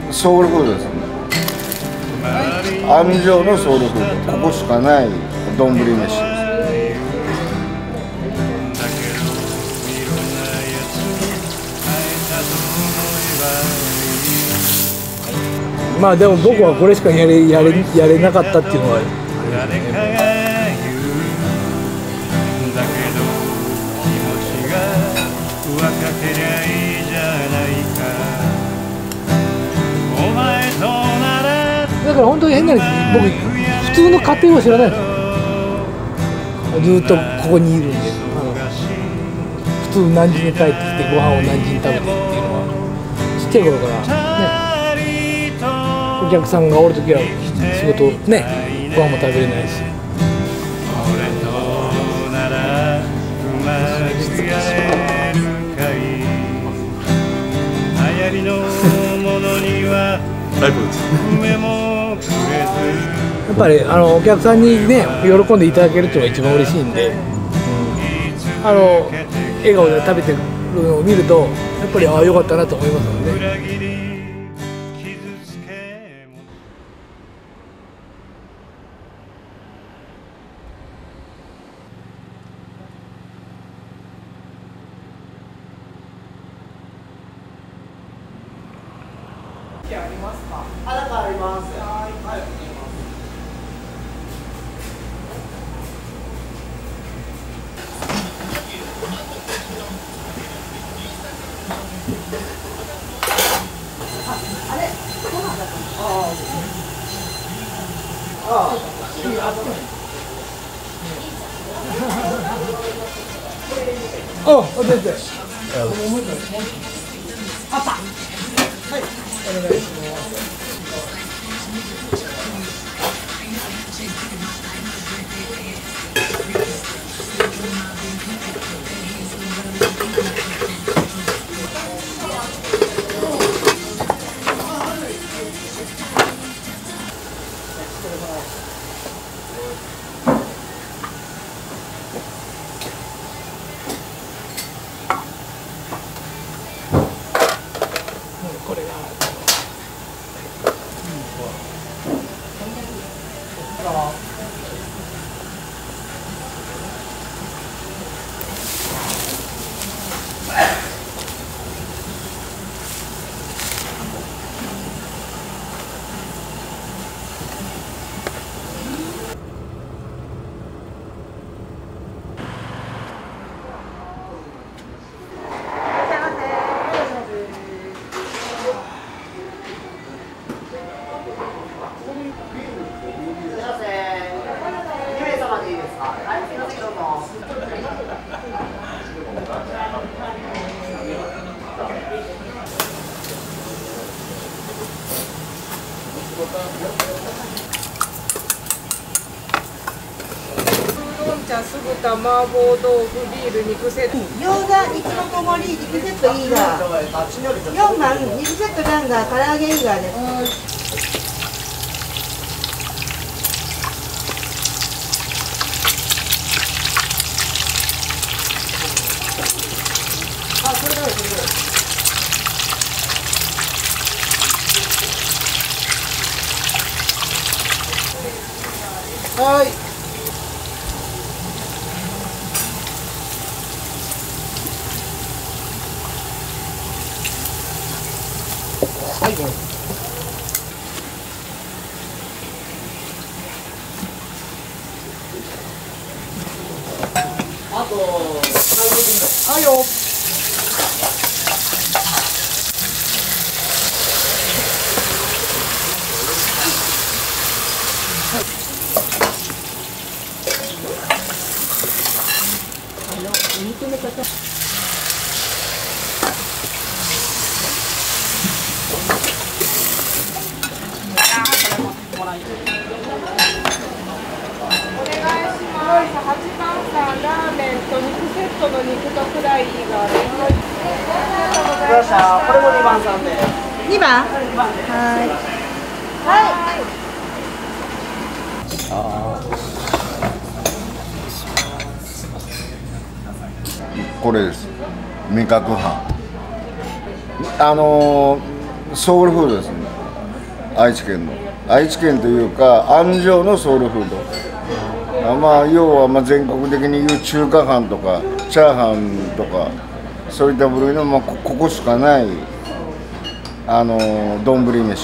ソウルフードですね。安城のソウルフード、ここしかない丼飯です。 まあでも僕はこれしかやれなかったっていうのはだから本当に変な話、僕普通の家庭を知らないですよ。ずっとここにいるんで、普通何時に帰ってきてご飯を何時に食べてっていうのはちっちゃい頃からね。お客さんがおるときは仕事ね、ご飯も食べれないし。やっぱりお客さんにね喜んでいただけるっていうのが一番嬉しいんで、笑顔で食べてるのを見るとやっぱりああよかったなと思いますので。 ありますか？なんかあります。はい。あれ、ご飯だったの？ 全然。 あった。はい。お願いします。 これが酢豚、麻婆豆腐、ビール、肉セット。 餃子、肉の小盛り、肉セットいいが。4番、肉セットランガー、唐揚げいいがです。 はい。 最後。 あと30分。 はいよ。 肉の方。 8番さん、ラーメンと肉セットの肉とフライがあります。ありがとうございました。これも2番さんで。 2番？はい。 これです。味覚飯。ソウルフードですね。 愛知県の。愛知県というか安城のソウルフード。まあ要はまあ全国的に言う中華飯とかチャーハンとかそういった部類の、まあ、ここしかない丼飯です。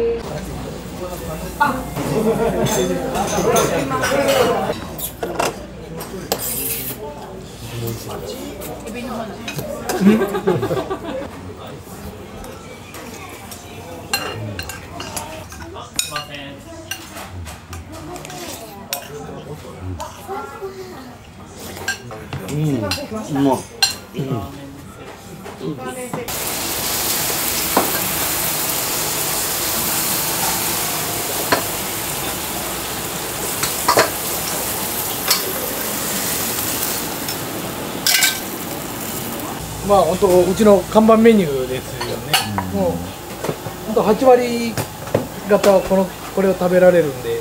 うまい。 まあ本当うちの看板メニューですよね。もう本当8割方はこれを食べられるんで、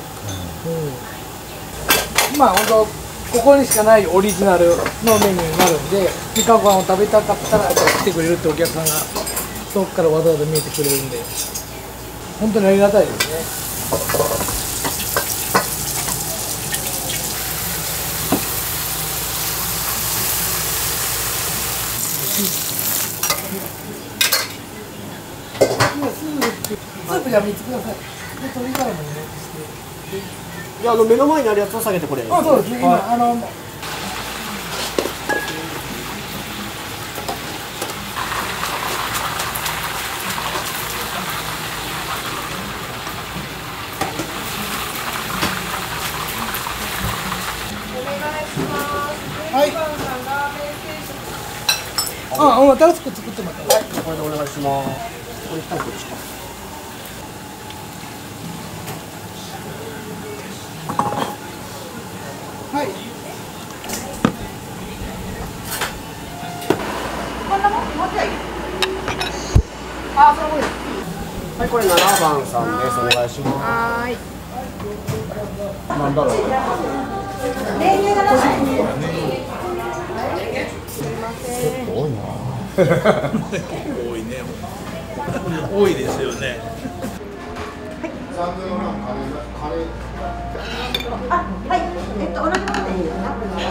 まあ本当ここにしかないオリジナルのメニューになるんで、みかんご飯を食べたかったら来てくれるってお客さんが遠くからわざわざ見えてくれるんで、本当にありがたいですね。スープじゃ3つください。で鶏ガラも入れて。 いや目の前にあるやつを下げてこれ。 あ、そうですね。今はい。新しく作ってます。はい、 これでお願いします。これ1個ですか。 はい。 こんなもん持ってない。 あ、そうです。 はい、これ7番さんです。お願いします。 はい。 なんだろう。 練乳がなさい。 すみません。 多いな。 多いね。多いですよね。 あ、はい。同じものでいいですか。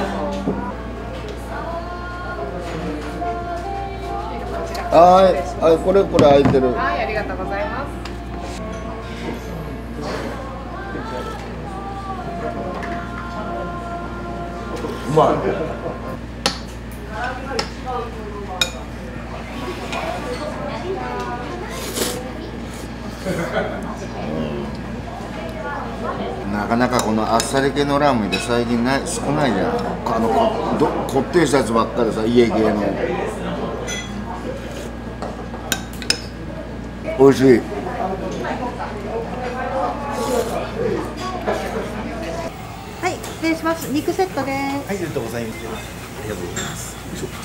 はい、これ空いてる。 はい、ありがとうございます。 うまい。なかなかこのあっさり系のラーメンで最近少ないじゃん。こってりしたやつばっかりさ、家系の。美味しい。 はい、失礼します。肉セットです。 はい、ありがとうございます。ありがとうございます。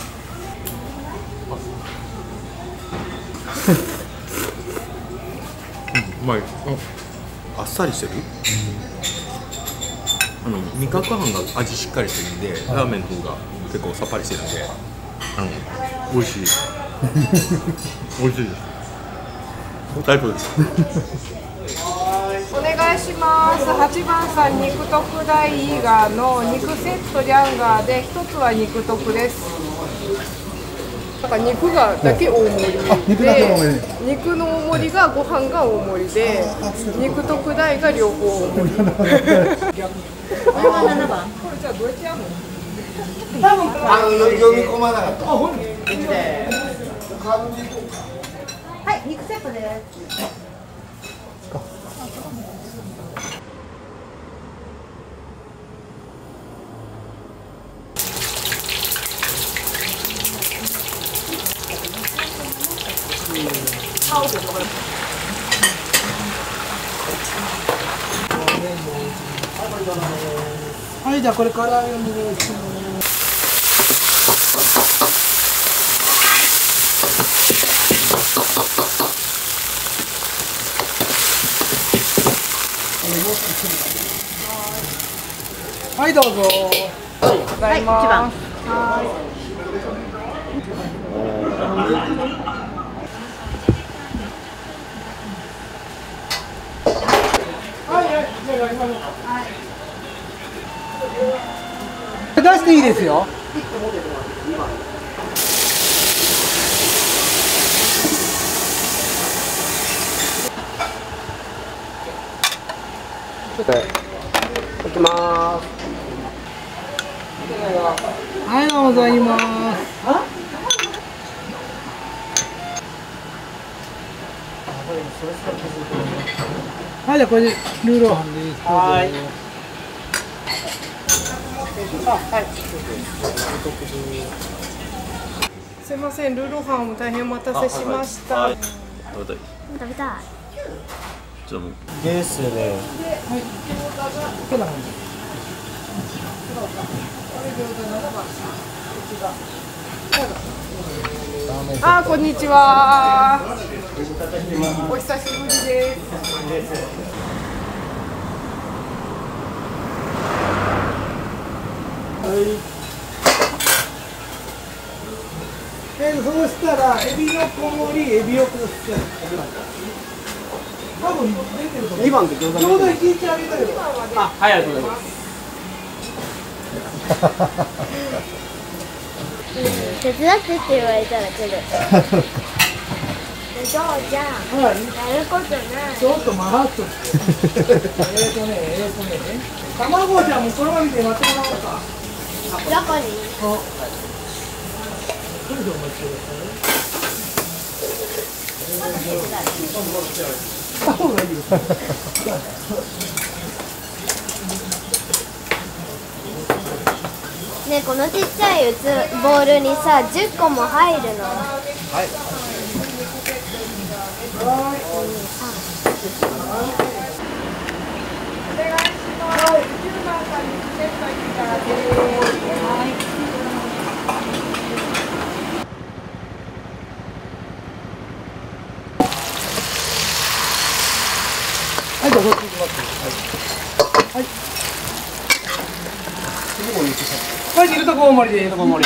うまい。あっさりしてる。味覚飯が味しっかりしてるんで、ラーメンの方が結構さっぱりしてるんで、美味しい。美味しいです。最高です。 お願いします。8番さん、肉特大イーガーの肉セットリャンガーで、1つは肉特です。なんか肉がだけ大盛りで、肉の大盛りがご飯が大盛りで、肉特大が両方大盛り。 これは7番。 これじゃあどうやってやるの？ 読み込まなかった。 はい、肉セットです。 はい、じゃあこれからお願いします。はい、どうぞ。 はい、1番。 出していいですよ。 いきます。 ありがとうございます。はい、じゃあこれでルーローハンでいいですか。 はい。 すいません、ルーローハン大変お待たせしました。 食べたい。 食べたい。 じゃあもうですね。 こんな感じ。 あ、こんにちは。お久しぶりです。 そうしたらエビの小盛り、エビをこうして多分出てると思う。 2番で餃子。 ちょうど聞いてあげたけど。 あ、はい、ありがとうございます。 手伝ってって言われたら来る。お父ちゃん、 はい。 やることない。 ちょっと待っとって。卵ちゃんもそのまま見て待ってもらおうか。 どこに？ それでお待ちください。した方がいいですね。 ねえ、このちっちゃいボウルにさ、10個も入るの。 はい。 はい、じゃあそっち行きます。はい。はい、煮るとこ大盛りで。 大盛り。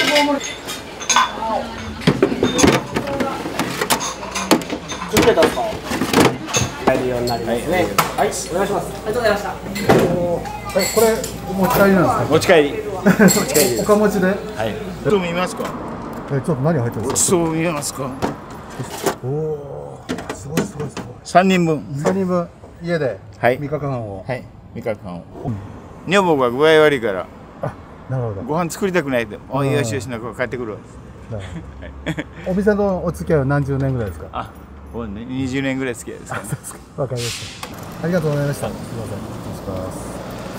ちょっと出たんですか。入るようになりますね。はい、お願いします。ありがとうございました。 これ持ち帰りなんですか。 持ち帰り。持ち帰りです。 おか持ちで。 はい。ちょっと見ますか。 ちょっと何入ってるんですか。 そう見えますか。 おお、すごいすごいすごい。 3人分。 3人分家で。 はい。 3日間を。 はい。3日間を。女房が具合悪いから。 なるほど。 ご飯作りたくないで。およしよしな子帰ってくるわ。 お店のお付き合いは何十年ぐらいですか。 あ、もうね、20年ぐらい付き合いです。 わかりました。ありがとうございました。すみません。失礼します。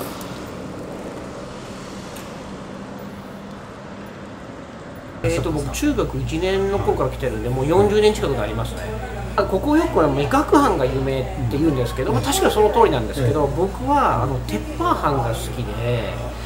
僕中学1年の頃から来てるんで、もう40年近くなりますね。ここよく味覚飯が有名って言うんですけど、確かにその通りなんですけど、僕は鉄板飯が好きで。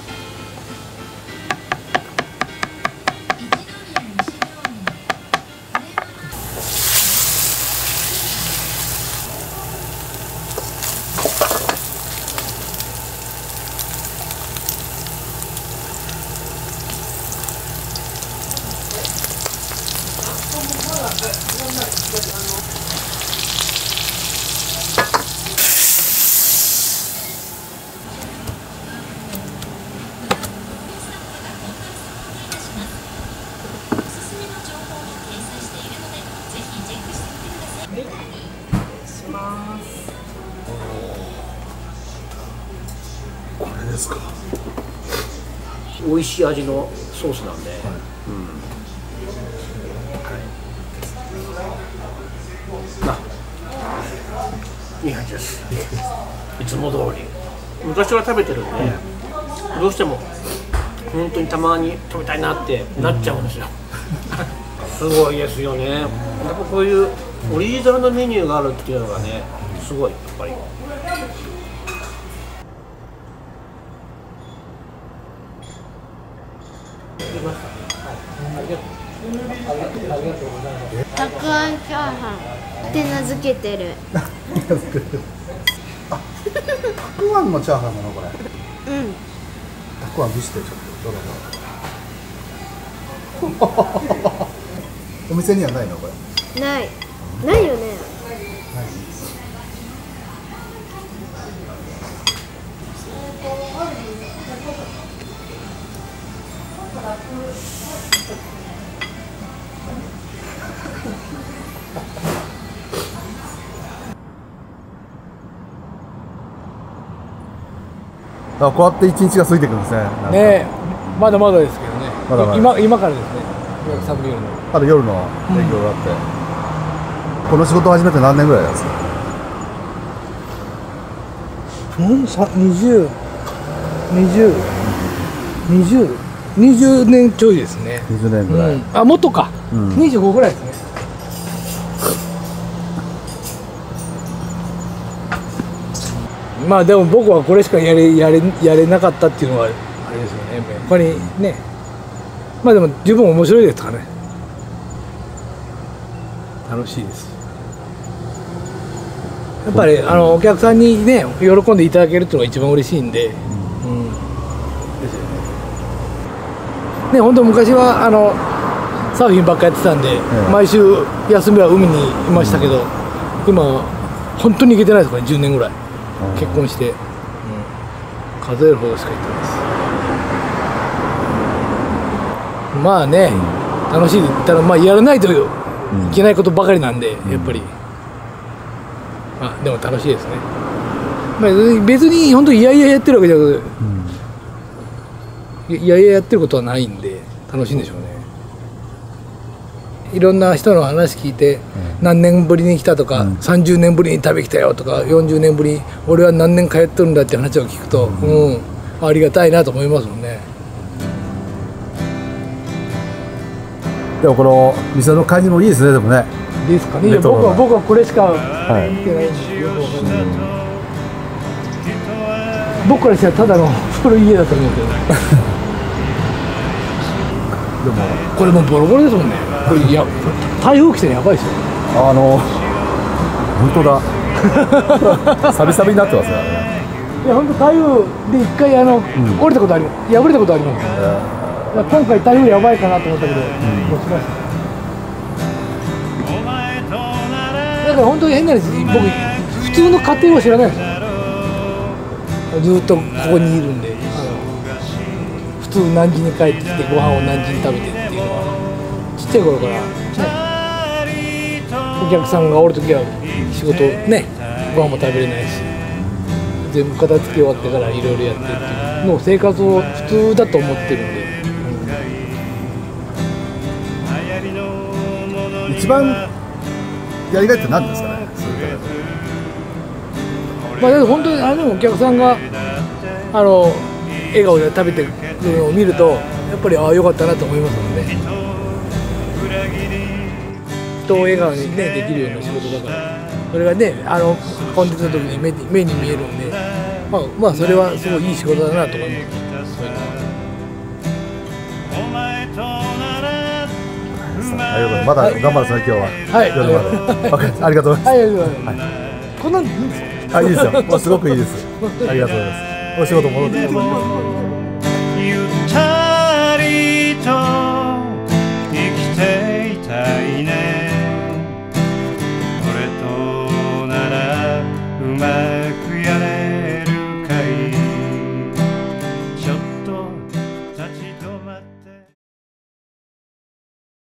これですか。 美味しい味のソースなんで、いい感じです。いつも通り昔から食べてるんで、どうしても本当にたまに食べたいなってなっちゃうんですよ。すごいですよね。やっぱこういうオリジナルのメニューがあるっていうのがね、すごいやっぱり。 たくあんチャーハンって名付けてる。 あ、たくあんのチャーハンなのこれ。 うん。 たくあん見してちょっとどれだ。お店にはないのこれ。 ないよね。 こうやって一日が過ぎていくんですね。 ねえ、まだまだですけどね。 まだまだ今からですね。お客さんの夜の。 まだ夜の営業があって、この仕事を始めて何年ぐらいなんですか。 20年ちょいですね。 20年ぐらい。 あ、もっとか。25ぐらいですね。まあでも僕はこれしかやれなかったっていうのはあれですよね。他にね。まあでも十分面白いですかね。楽しいです。やっぱりお客さんにね喜んでいただけるっていうのが一番嬉しいんで。ですよね。ね、本当昔はサーフィンばっかやってたんで、毎週休みは海にいましたけど、今は本当に行けてないですからね、10年ぐらい。結婚して、数えるほどしか行ってないです。まあね、楽しいただまあやらないといけないことばかりなんで、やっぱり、まあでも楽しいですね。まあ、別に本当いやいややってるわけじゃなくて、いやいややってることはないんで楽しいんでしょうね。いろんな人の話聞いて、何年ぶりに来たとか、30年ぶりに旅来たよとか、40年ぶりに俺は何年通ってるんだって話を聞くと、ありがたいなと思いますもんね。 でもこの店の感じもいいですね。でもね。 ですかね。僕はこれしか見てないんですよ。僕からしたらただの古い家だと思うけど。でもこれもうボロボロですもんね。これ台風来てやばいですよ。 本当だ。サビサビになってますよね。 いや本当台風で一回降りたことあります。破れたことあります。今回台風やばいかなと思ったけど、落ちました。だから本当に変な話、僕普通の家庭を知らないですよ。ずっとここにいるんで、普通何時に帰ってきてご飯を何時に食べてっていうのはちっちゃい頃からね、お客さんがおるときは仕事ね、ご飯も食べれないし、全部片付け終わってからいろいろやってっていうのを生活を普通だと思ってるんで。 一番やりがいって何ですかね。 まあ本当にお客さんが笑顔で食べてるのを見るとやっぱり良かったなと思いますので、人を笑顔にねできるような仕事だから、それがねコンテンツの時に目に見えるんで、まあそれはすごいいい仕事だなと思います。 まだ頑張るですね、今日は。 はい。 ありがとうございます。 はい、ありがとうございます。こんなんいいんですか。 いいですよ。もうすごくいいです。ありがとうございます。お仕事戻ってください。